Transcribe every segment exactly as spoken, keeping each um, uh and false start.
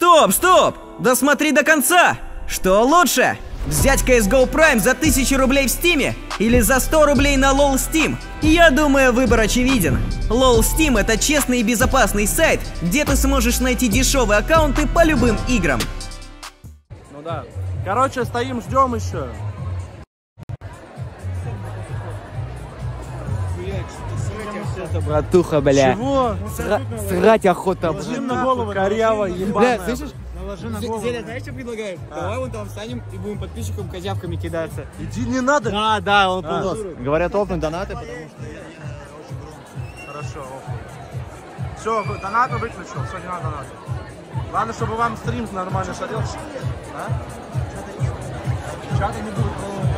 Стоп, стоп! Досмотри до конца! Что лучше? Взять си эс го Prime за тысячу рублей в Стиме или за сто рублей на лол Steam? Я думаю, выбор очевиден. лол Steam — это честный и безопасный сайт, где ты сможешь найти дешевые аккаунты по любым играм. Ну да. Короче, стоим, ждем еще. Это, братуха, бля. Чего? Сра срать охота. Наложи на голову, коряво, ебаная. Бля, слышишь? Наложи на голову. Зеля, знаешь, что предлагаю? А. Давай вон там встанем и будем подписчикам козявками кидаться. Иди, не надо. Да, да, он а. полос. Говорят, опнуть донаты, потому что... Хорошо, опнуть. Все, донаты выключил, все, не надо донаты. Главное, чтобы вам стрим нормально шарил. А? Чата не будет,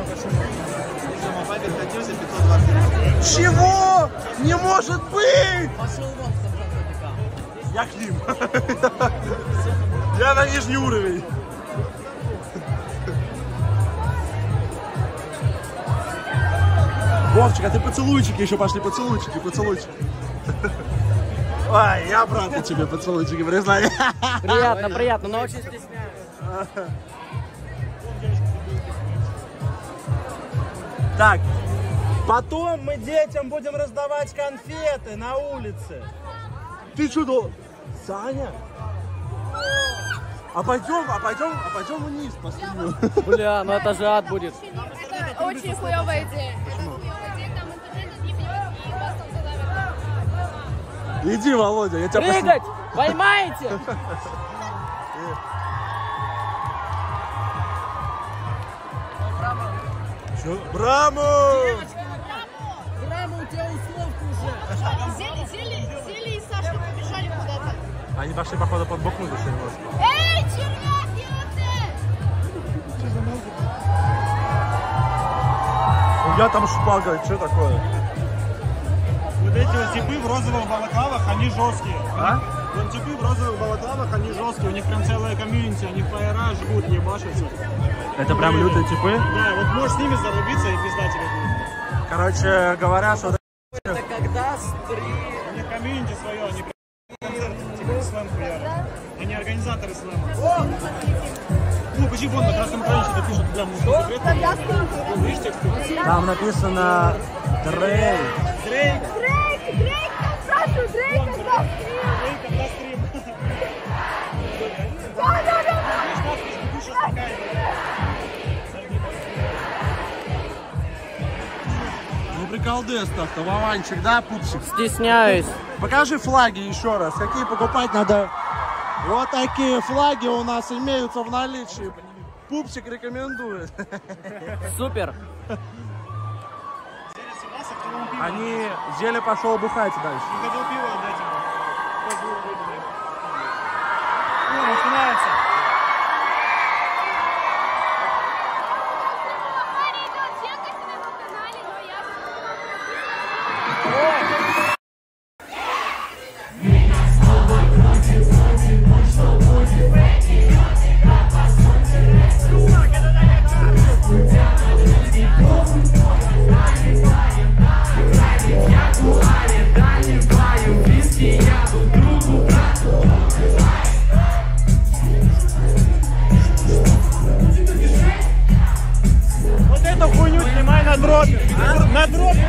чего? Не может быть! Пошел вон, я Клим. Я на нижний уровень. Вовчик, а ты поцелуйчики еще пошли, поцелуйчики, поцелуйчики. Ой, я брат тебе поцелуйчики, признай. Приятно, приятно, но очень стесняюсь. Так, потом мы детям будем раздавать конфеты на улице. Ты что, Саня? А пойдем, а пойдем, а пойдем вниз посмотрим. Бля, ну это же ад будет. Это очень хуёвая идея. Это хуёвая идея, там интернет не пьет, и вас там задавят. Иди, Володя, я тебя прыгать! Поймаете? Что? Браму! Браму, у тебя условка уже. Зели, Зели, Зели и Сашка побежали куда-то. Они пошли, походу, подбухнуть еще немножко. Эй, червяк, ёпты! У меня там шпага, что такое? Вот эти вот типы в розовых балаклавах, они жесткие. А? Вот типы в розовых балаклавах, они жесткие. У них прям целая комьюнити, они фаера жгут, ебашатся. Это прям лютые типы? Да, вот можешь с ними зарубиться и пизда тебе будет. Короче, говорят, что... Это когда стрим? У них комьюнити свое, они прям концерты, типа слэм хуярят. Они организаторы слэма. Ну, почему вон на красном экране что-то пишут, бля, мужской секрет. Видишь текст? Там написано Дрейк. Дрейк. Дрейк, Дрейк, Сашу, Дрейк, когда стрим. Дрейк, когда стрим. Да, да, да. Ну, приколдес так-то, Вованчик, да, пупсик? Стесняюсь. Покажи флаги еще раз, какие покупать надо. Вот такие флаги у нас имеются в наличии. Пупсик рекомендует. Супер. Они... Зеля пошел бухать дальше. Не хотел пиво отдать ему. Ну, начинается. Вот эту хуйню снимай на дропе. На дропе.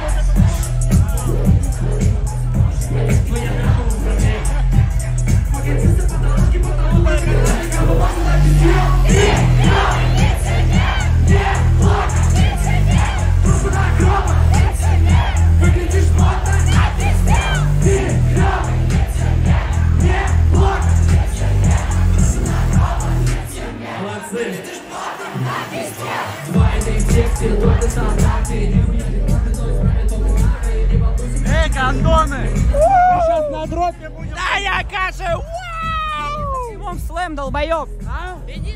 Эй, гондоны! Мы сейчас на дропе будем. Да, я каша! Вау! Симон слэм, долбоёб! А? Иди,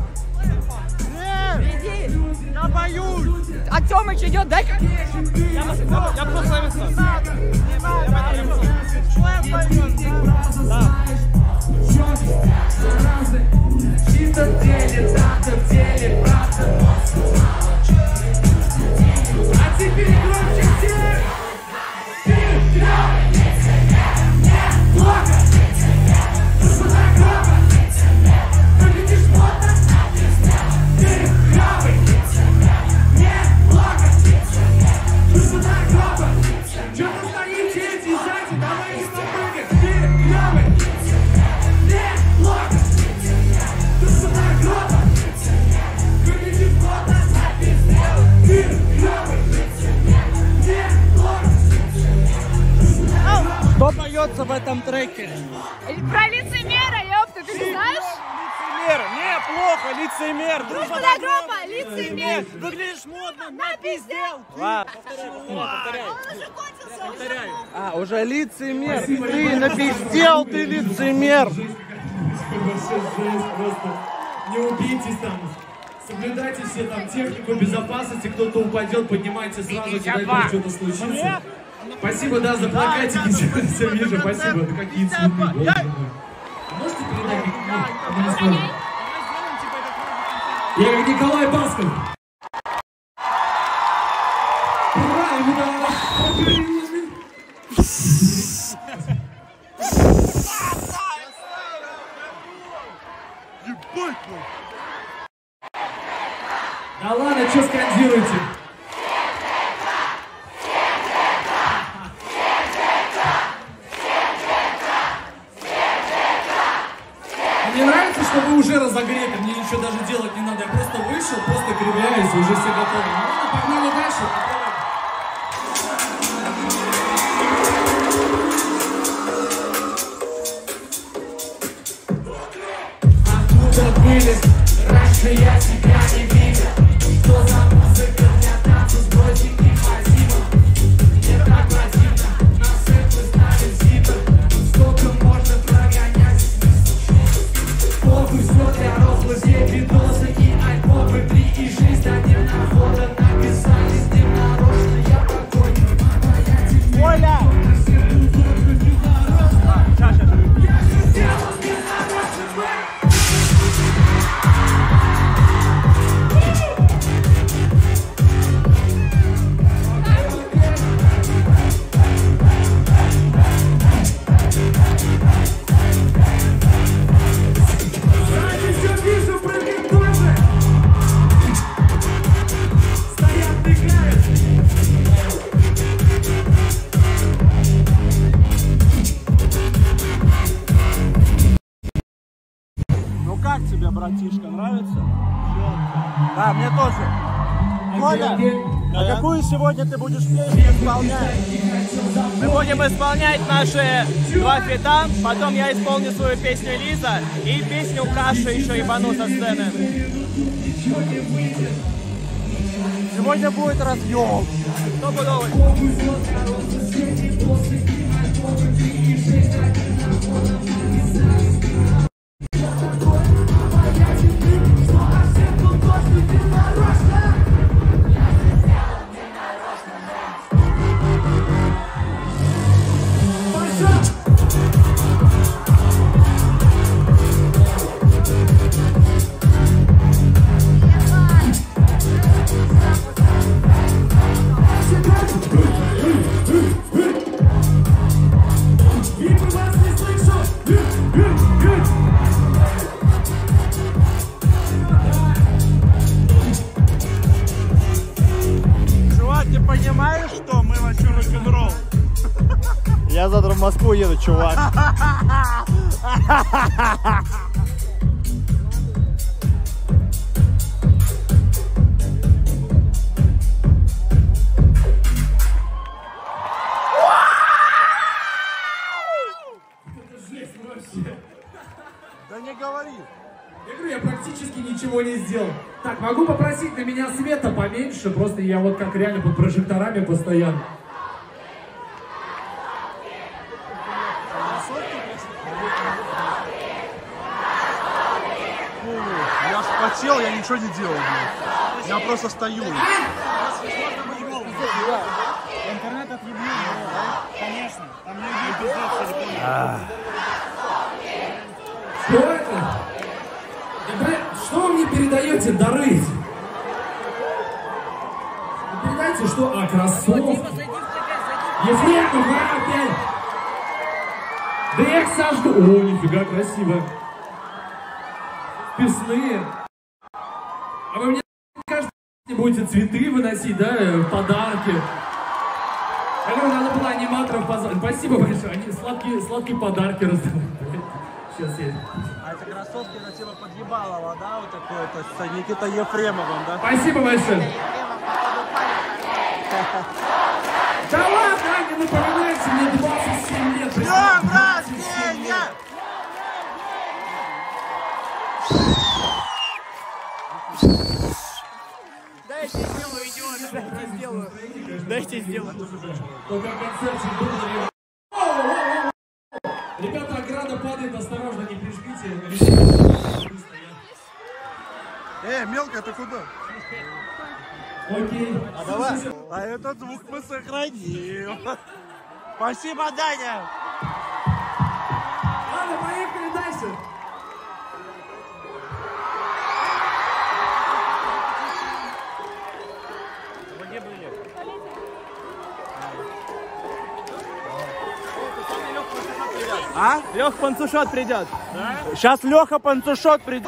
Иди! Я боюсь! А Тёмыч идет, дай-ка! Я просто славился. Не надо, не надо. Шлэм пойдет. Да. Чисто в деле, так в деле, правда. А теперь громче всех! Ты Бейкер. Про лицемера, ёпта, ты не знаешь? Лицемер, неплохо, лицемер. Дружба до гроба, лицемер. Выглядишь модно, напиздел. Ладно, Повторяй. Он уже кончился, Повторяй. а, уже лицемер. Ты напиздел, ты лицемер. Не убейтесь там. Соблюдайте все там технику безопасности. Кто-то упадет, поднимайте сразу, не дай бог что-то случится. Спасибо, да, за плакатики. Все вижу, спасибо. Да какие цветы, боже мой. Можете передать микрофон? Я как Николай Басков. Правильно, да. Да ладно, что скандируете? Мне нравится, что вы уже разогреты, мне ничего даже делать не надо. Я просто вышел, просто кривляюсь, уже все готовы. Ну ладно, погнали дальше. Откуда были? Раньше я тебя не видел. Что за музыка для танцев с Бродик и Хазимом? Мне так противно, на цепы ставят зипы. Сколько можно прогонять? Похуй, все для рослых, видосы и альбомы. Три и жизнь, один находа написали с ним нарочно. Я такой, мама, я тебе... Оля! Сейчас, сейчас. Как тебе, братишка, нравится? Да, мне тоже. Коля, а какую сегодня ты будешь песню исполнять? Мы будем исполнять наши два фита, потом я исполню свою песню Лиза и песню Каша еще ебану со сцены. Сегодня будет разъем. Стопудовый. Понимаешь, что мы вообще рок-н-ролл? Я завтра в Москву еду, чувак. Да не говори. Я говорю, я практически ничего не сделал. Так, могу попросить на меня света поменьше, просто я вот как реально под прожекторами постоянно. Я вспотел, я ничего не делал. Блин. Я просто стою. Интернет отъебнул, да? Конечно. Там не пиздец. Что это? Да, блин, что вы мне передаете, дары? Вы передайте, что? А, кроссовки. Ефремов, а, опять. Да я их сожгу. О, нифига, красиво. Песные. А вы мне, кажется, будете цветы выносить, да, подарки. Я говорю, надо было аниматоров позвать. Спасибо большое, они сладкие, сладкие подарки раздавали. Сейчас я... А это кроссовки на типа подъебалова, да, вот такое, то есть с Никитой Ефремовым, да? Спасибо большое. Да ладно, не напоминайте, мне двадцать семь лет. Все, братки! дайте сделать. Только концерте был. Ребята, ограда падает, осторожно, не прижмите. Эй, мелко, ты куда? Окей. А давай. А этот звук мы сохраним. Спасибо, Даня. Ладно, поехали дальше. Где были? А? Лех Панцушот придет. Да? Сейчас Леха Панцушот придет.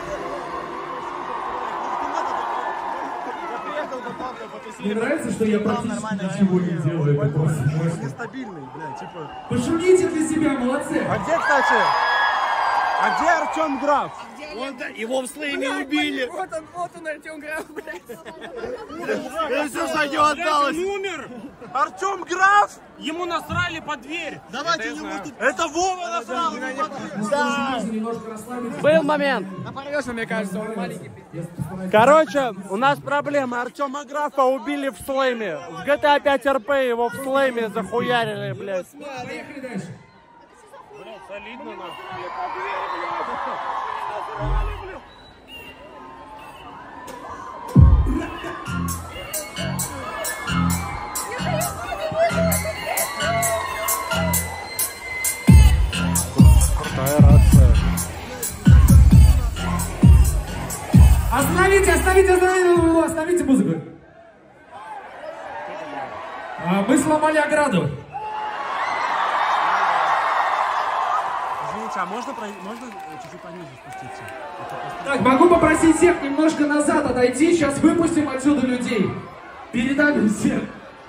Мне нравится, что я практически ничего не делаю. Это просто мощно. Нестабильный, блядь, типа. Пошумите для себя, молодцы. А где, кстати? А где Артем Граф? Он, его в слэме убили. Вот он, вот он, Артем Граф, блядь. Я все за него отдалось. Умер! Артем Граф? Ему насрали под дверь! Давайте не будем. Это Вова насрал. Немножко расслабиться. Был момент. Мне кажется, он маленький. Короче, у нас проблема. Артема Графа убили в слэме. В джи ти эй пять эр пи его в слэме захуярили, блядь. Поехали дальше. Солидно, нахуй. Остановите, остановите, остановите, остановите музыку. А, мы сломали ограду. Извините, а можно, про... можно чуть-чуть пониже спуститься? Так, могу попросить всех немножко назад отойти. Сейчас выпустим отсюда людей. Передали всех.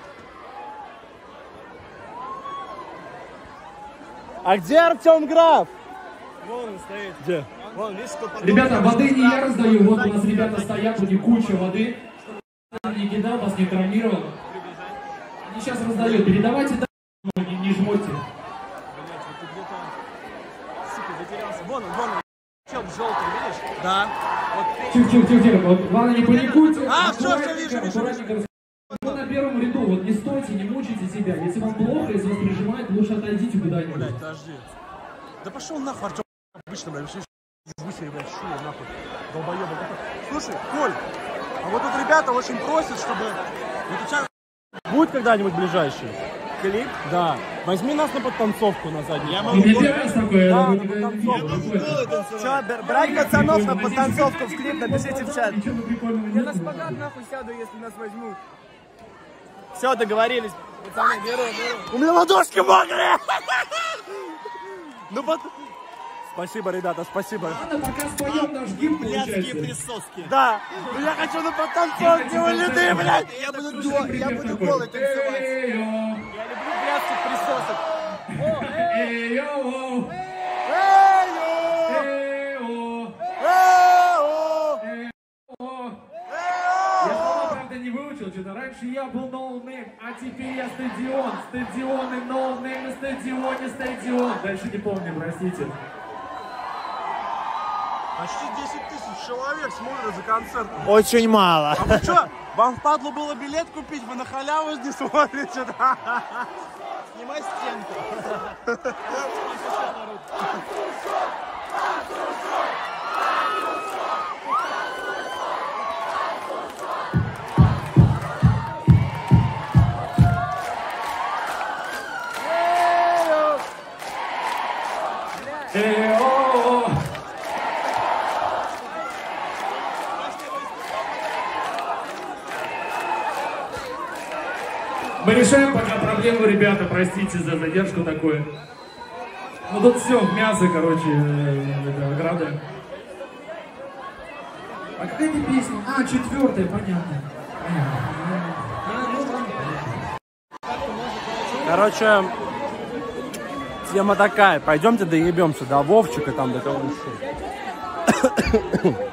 А где Артем Граф? Вон он стоит. Где? Вон, видишь, что под... Ребята, воды не я раздаю. Вот у нас ребята стоят, у них куча воды. Не кидал, вас не травмировал. Они сейчас раздают. Передавайте, да, не, не жмотьте. Сука, затерялся. Вон он, вон он. Чем желтым, видишь? Да. Вот. Тихо, тихо, тихо, тихо. Вот, ладно, не паникуйте. А, всё, всё, Аккуратненько, вижу, вижу, аккуратненько. Вот на первом ряду, вот не стойте, не мучайте себя. Если вам плохо, если вас прижимает, лучше отойдите куда-нибудь. Блядь, подожди. Да пошел нахуй, Артем. Обычно, блядь, вообще ебучий, блядь, шуя, нахуй. Долбоёбы. Слушай, Коль, а вот тут ребята очень просят, чтобы... Вот у тебя... Будет когда-нибудь ближайший клип? Да. Возьми нас на подтанцовку на заднюю. Я Ты не первый раз такое, я могу никогда не видел. Че, брать пацанов на подтанцовку в клип, напишите в чат. Ничего прикольного Я нет. на шпагат нахуй сяду, если нас возьмут. Все, договорились. Пацаны, беру, беру. У меня ладошки мокрые! Ну вот. Спасибо, ребята, спасибо. Ладно, пока споем наш гимн, получается. присоски. Да, но я хочу на подтанцовке у Лиды, блядь! Я буду, ду- я буду голый танцевать. Эй-йо, Я люблю блядских присосок. эй-йо, эй-йо. Я слова, правда, не выучил, что-то раньше я был ноунейм, а теперь я стадион. Стадион и ноунейм, и стадион, и стадион. Дальше не помню, простите. Почти десять тысяч человек смотрят за концертом. Очень мало. А вы что, вам впадло было билет купить? Вы на халяву не смотрите, да? Снимай стенку. Эй-о. Мы решаем пока проблему, ребята, простите за задержку такую. Ну тут все, мясо, короче, э, это ограда. А какая это песня? А, четвертая, понятно. Короче, тема такая. Пойдемте доебемся до Вовчика, там до кого еще.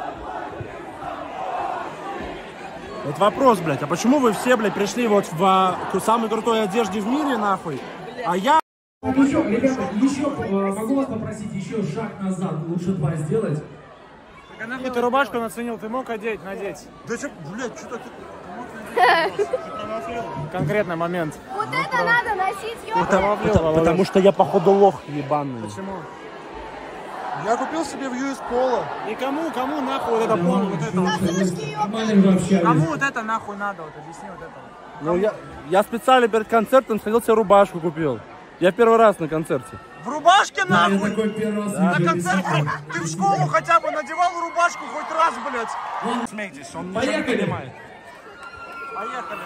Вот вопрос, блядь, а почему вы все, блядь, пришли вот в а, самой крутой одежде в мире, нахуй, а я... Еще, ребята, еще э, могу вас попросить еще шаг назад, лучше два сделать. Ты рубашку наценил, ты мог одеть, надеть? Да что, блядь, что так... Конкретный момент. Вот это надо носить, ёпта. Потому, потому что я, походу, лох ебаный. Почему? Я купил себе в ю эс Polo. И кому, кому нахуй вот это поло, вот это вот? Кому вот это нахуй надо, вот объясни вот это. Ну, я, я специально перед концертом сходил себе рубашку купил. Я первый раз на концерте. В рубашке нахуй? Да. На концерте? Ты в школу хотя бы надевал рубашку хоть раз, блядь. Смейтесь, он ничего не понимает. Поехали.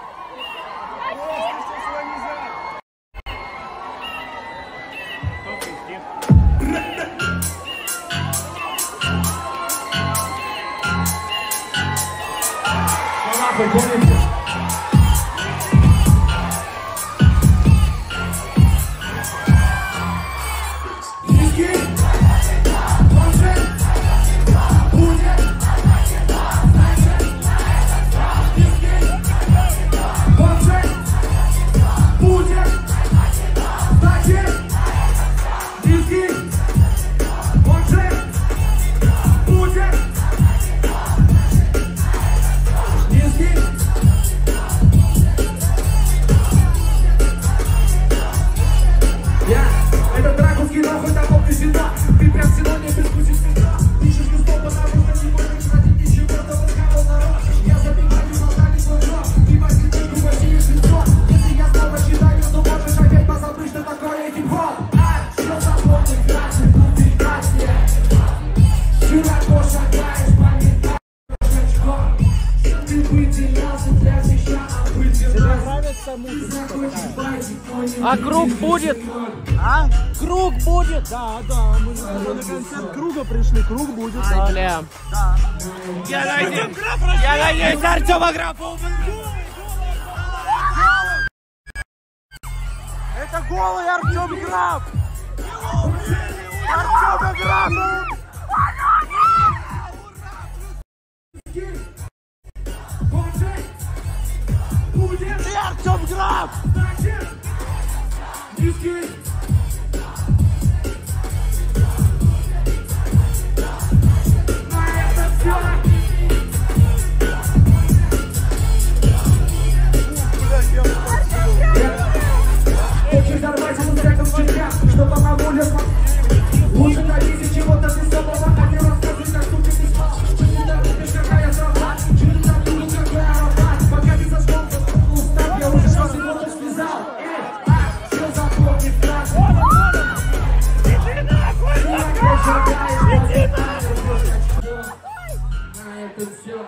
А круг будет? А? Круг будет? Да, да. Мы на концерт круга пришли. Круг будет. Да. Бля. Да. Я надеюсь, я надеюсь, Артема Графа. Это голый Артем Граф. Артем Граф. Ты Артем Граф. Хочешь взорвать ему треком в тебя, чтобы могу лучше добиться чего-то весомого, а не расскажи, как тут ты не спал. Не допустишь, какая трава, через забуду, какой аромат. Пока ты зашел, устав, я уже шел, сегодня связал. Эй, все запомни фразы. Иди нахуй, иди нахуй. На это все.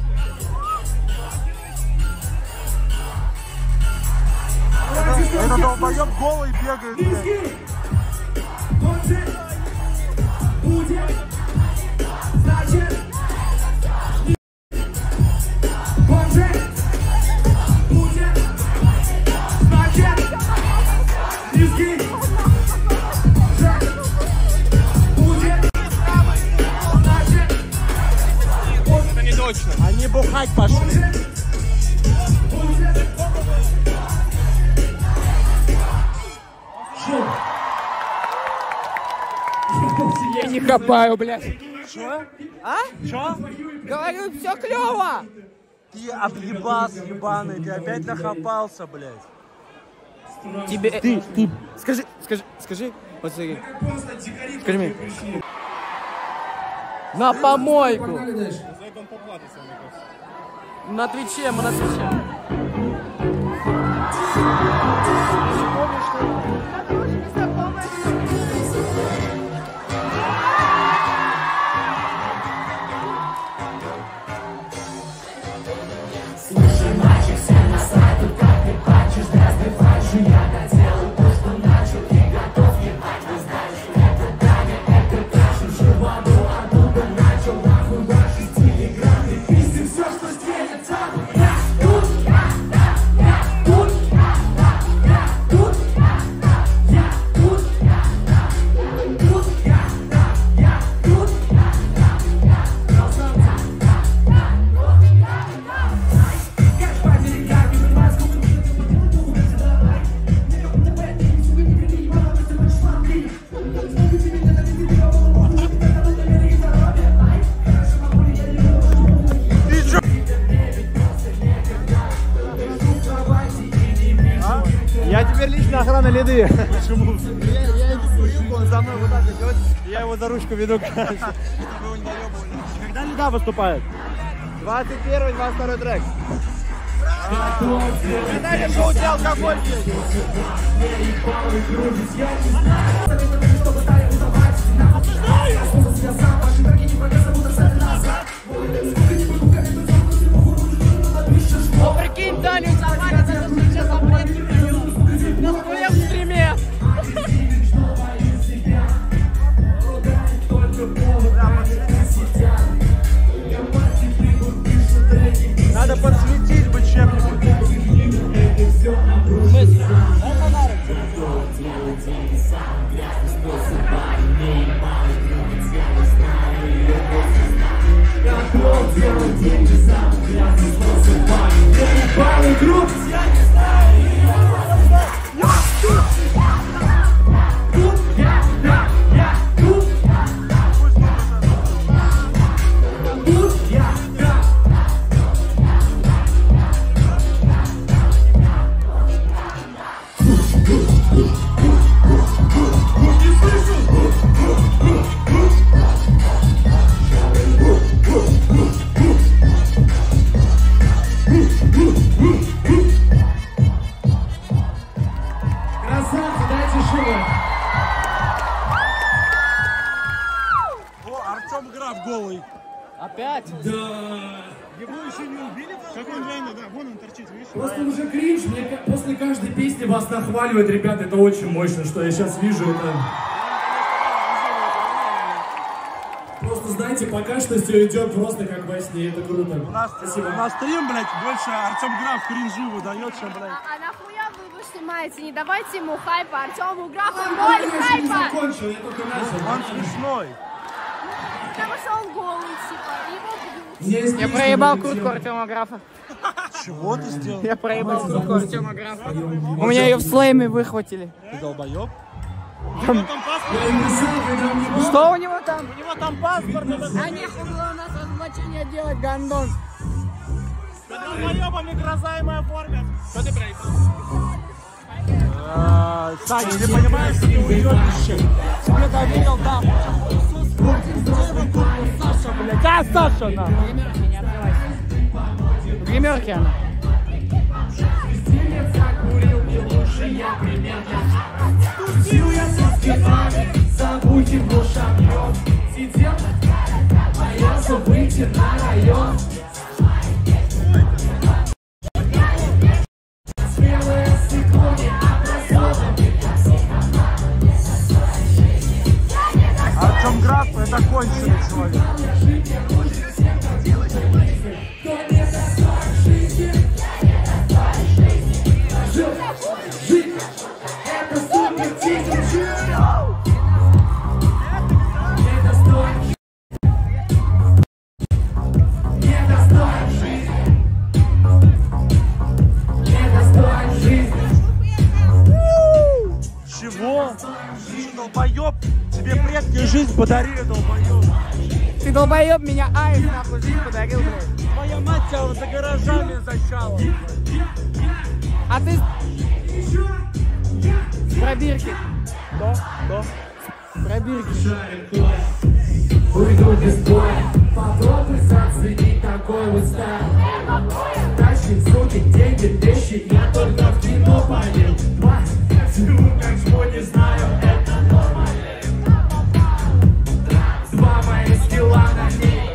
Это долбоёб голый бегает, блядь. Это не точно. Они бухать пошли. Я не копаю, блядь. Чё? А? Чё? Говорю, все клево. Ты объебас ебаный, ты опять нахапался, блядь. Тебе... Ты, ты... Скажи, скажи, скажи, вот смотри. Скажи мне. На помойку. На Твиче, мы на Твиче. Тут веди. Почему? Я, я не курил, он за мной вот так идет, я его за ручку веду, короче. Когда Лида выступает? двадцать первый, двадцать второй трек. Когда я шоу где алкоголь есть? Ну прикинь, Даню завалит, это сейчас он будет на своем стриме. Надо подсветить бы чем-нибудь. Опять? Да. Его еще не убили? Как он реально, да, вон он торчит, видишь? Просто уже кринж, мне ка- после каждой песни вас нахваливают, ребята, это очень мощно, что я сейчас вижу, это... Просто знаете, пока что все идет просто как во сне, это круто. У нас, Спасибо. у нас стрим, блядь, больше Артем Граф кринжу выдает, чем, блядь. А, а нахуя вы его снимаете? Не давайте ему хайпа, Артему Графу Я ноль еще не хайпа! закончил, я только начал. Он смешной. Потому что он голый, типа, его бьют. У меня есть Я песня проебал на эту куртку тему. Артема Графа. Чего ты сделал? Я проебал куртку Артема Графа. У меня ее в слэме выхватили. Ты долбоёб? Я им писал, когда мне было... Что у него там? У него там паспорт, это А нехуй было у нас разоблачение делать, гандон. долбоёбами грозаемые оформят. Что ты проехал? Саня, ты понимаешь, что ты уёбище? Тебе доверил, да. Саша, блядь, а Саша, на. Гримерки, не открывайся. В гримерке она. Тусил я со скинами, забудем в шампион. Сидел, боялся выйти на район. Смелое стекло не образовано. Артем Граф это конченый человек. Чего? Ты что, долбоёб? Тебе предки жизнь подарили, долбоёб. Ты долбоеб, меня Айс нахуй жизнь подарил, блядь. Твоя мать тебя за гаражами зачала. А ты... С пробирки. Да, да. Пробирки. Уйду без боя, попробуй заценить такой вот стайл. Тащит, суки, деньги, вещи, я только в кино понял. Мать, живу как жму, не знаю, это нормально. Два мои скилла на ней.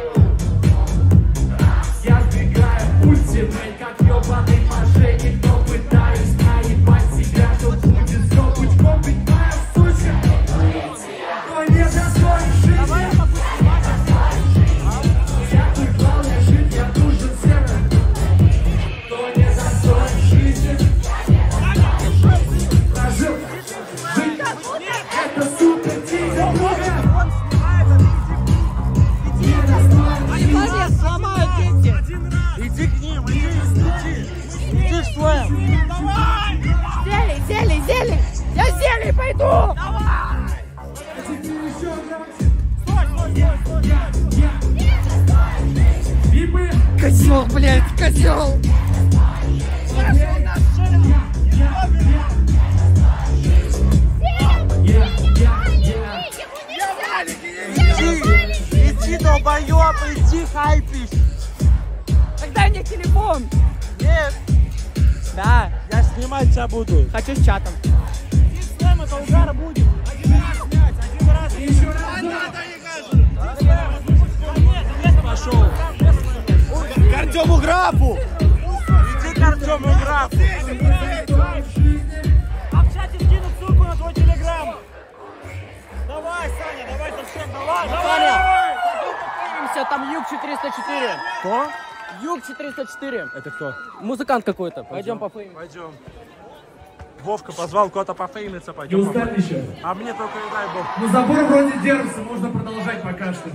Я сбегаю ультимейт, как ёбаный мошенник, но пытаюсь наебать себя, то будет все пучком, ведь моя сучка. Но не достоин жизни. Я нужен всем, кто не достоин жизни. Прожил жизнь, это супер тихо. Не достоин жизни. Сломают дети. Иди к ним, иди, иди. Иди в своем. Зелень, зелень, зелень! Я с зелень пойду! Випы, Козел, блядь, козел. долбоёб, иди хайпись. Тогда мне телефон. Нет, Да, я снимать тебя буду. хочу с чатом. Слэм, это угар будет. Один раз снять, один раз. Еще раз. Пошел. К Артему Графу. Иди к Артему Графу. А в чате скинут ссылку на твой телеграм. Давай, Саня, давай совсем, давай, давай, давай. Все, там Юг четыреста четыре. Кто? Юг четыреста четыре. Это кто? Музыкант какой-то. Пойдем по фейму. Пойдем. Вовка позвал кого-то пофеймиться, Не пойдем. устали еще? А мне только и дай бог. Ну забор вроде держится, можно продолжать пока что.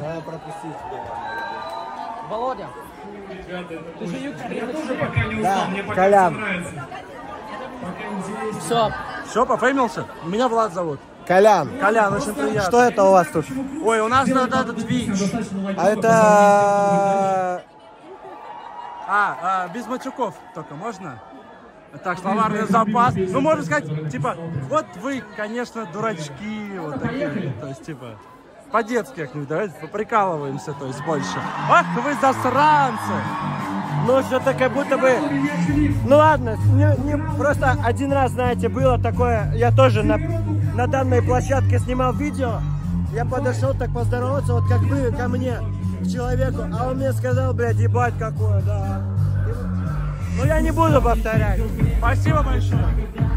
Володя, ты же Юг Я четыреста тоже четыре. пока не устал, мне пока Колян. все нравится. Пока интересно. Все. Все, пофеймился? Меня Влад зовут. Колян, Колян, очень приятно. что это у вас тут? Ой, у нас тут этот Twitch. А это... А, а, без матюков только можно? Так, словарный запас. Ну, можно сказать, типа, вот вы, конечно, дурачки, вот такие. То есть, типа, по-детски как-нибудь, давайте поприкалываемся, то есть, больше. Ах, вы засранцы! Ну, что-то как будто бы... Ну ладно, не, не- просто один раз, знаете, было такое, я тоже на, на данной площадке снимал видео, я подошел так поздороваться, вот как вы ко мне, к человеку, а он мне сказал, блядь, ебать какое, да. И вот- Ну я не буду повторять. Спасибо большое.